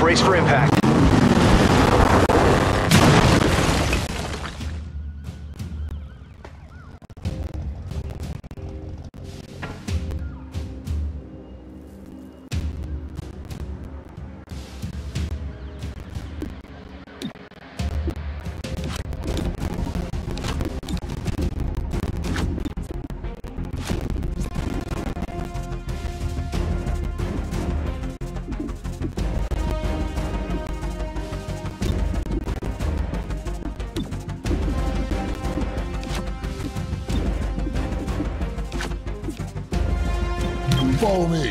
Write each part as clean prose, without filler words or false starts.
Brace for impact. Follow me.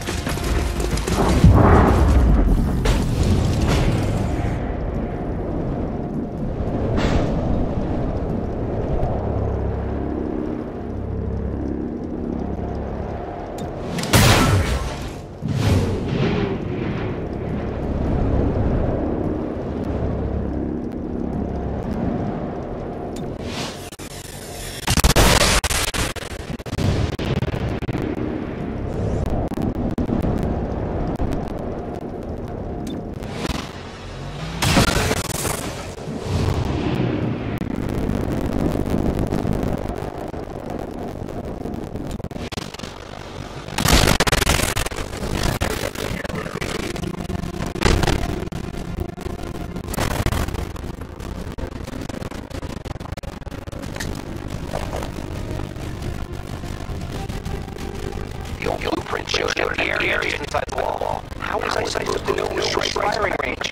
Area inside the wall. How was I supposed to know it was firing range?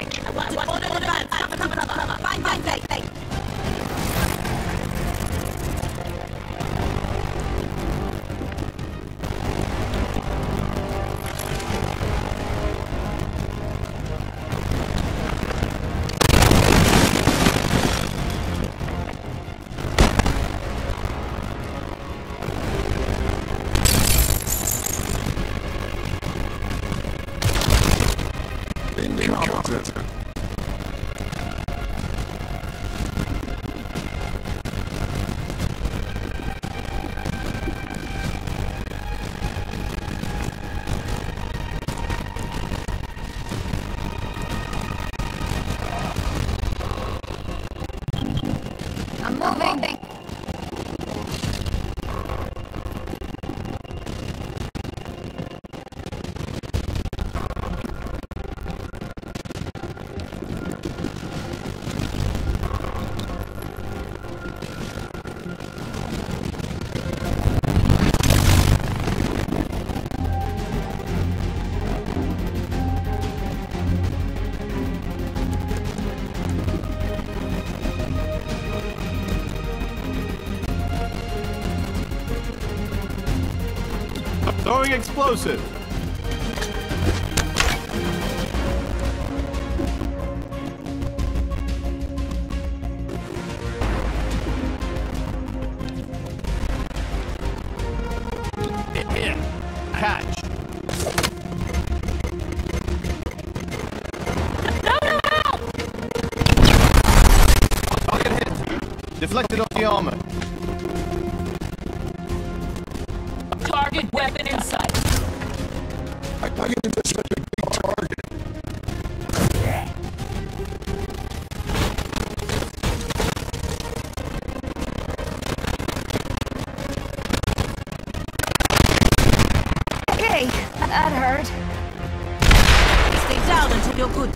I'm moving. Throwing explosive. Here. Catch. No! Target hit. Deflected off the armor. Target weapon in sight. I get into such a big target. Okay, that hurt. Stay down until you're good.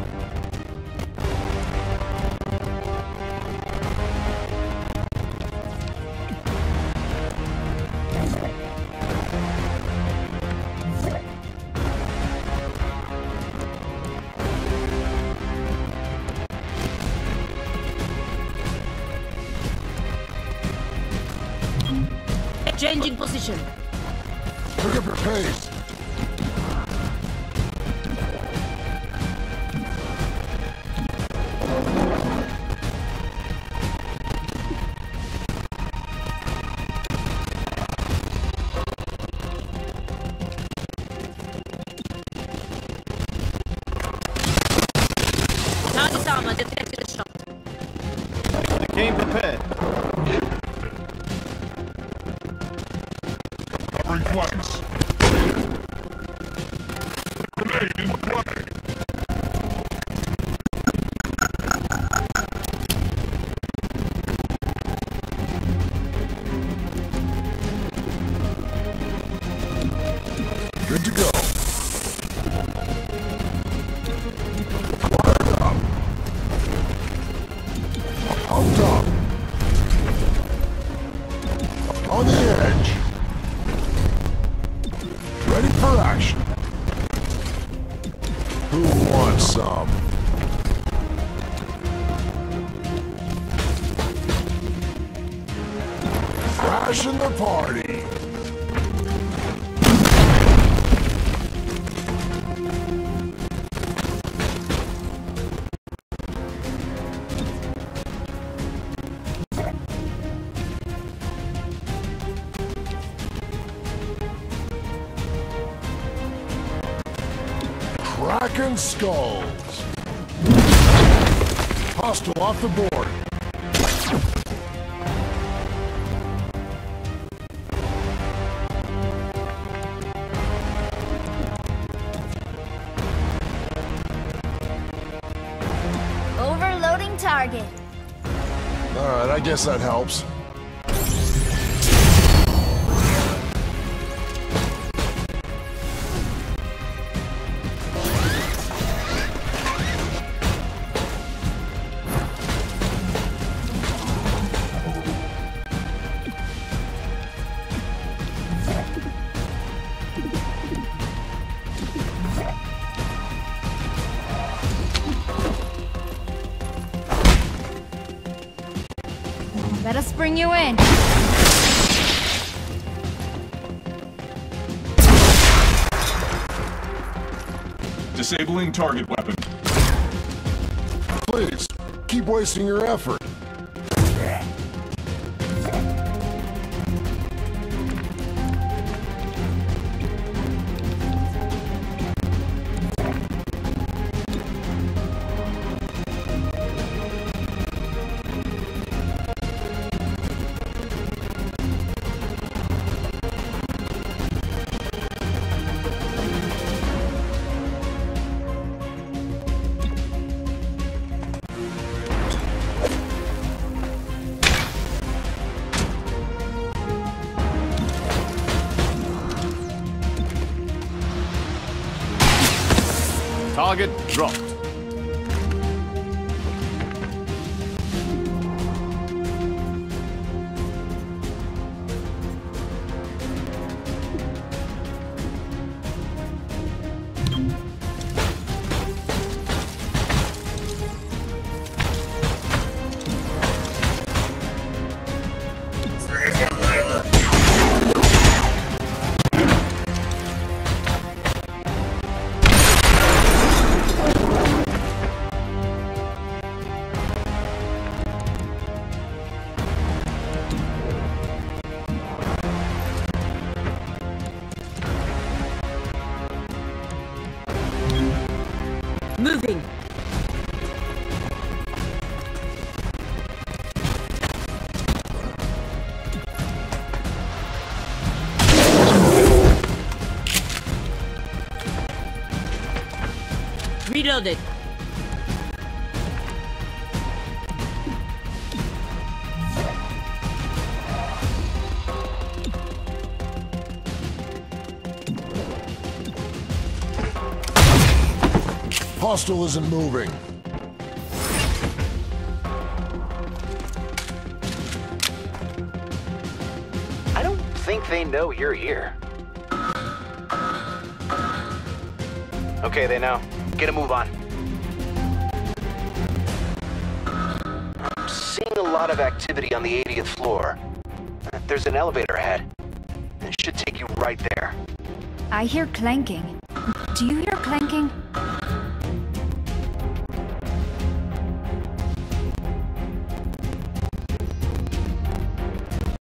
Changing position. Pick up your pace. Target armor detected a shot. I came prepared. Covering flanks. Grenade in play. Who wants some? Crashing the party. Cracking skulls. Hostile off the board. Overloading target. Alright, I guess that helps. Let us bring you in. Disabling target weapon. Please, keep wasting your effort. Target dropped. Moving. Reloaded. Hostile isn't moving. I don't think they know you're here. Okay, they know. Get a move on. I'm seeing a lot of activity on the 80th floor. There's an elevator ahead. It should take you right there. I hear clanking. Do you hear clanking?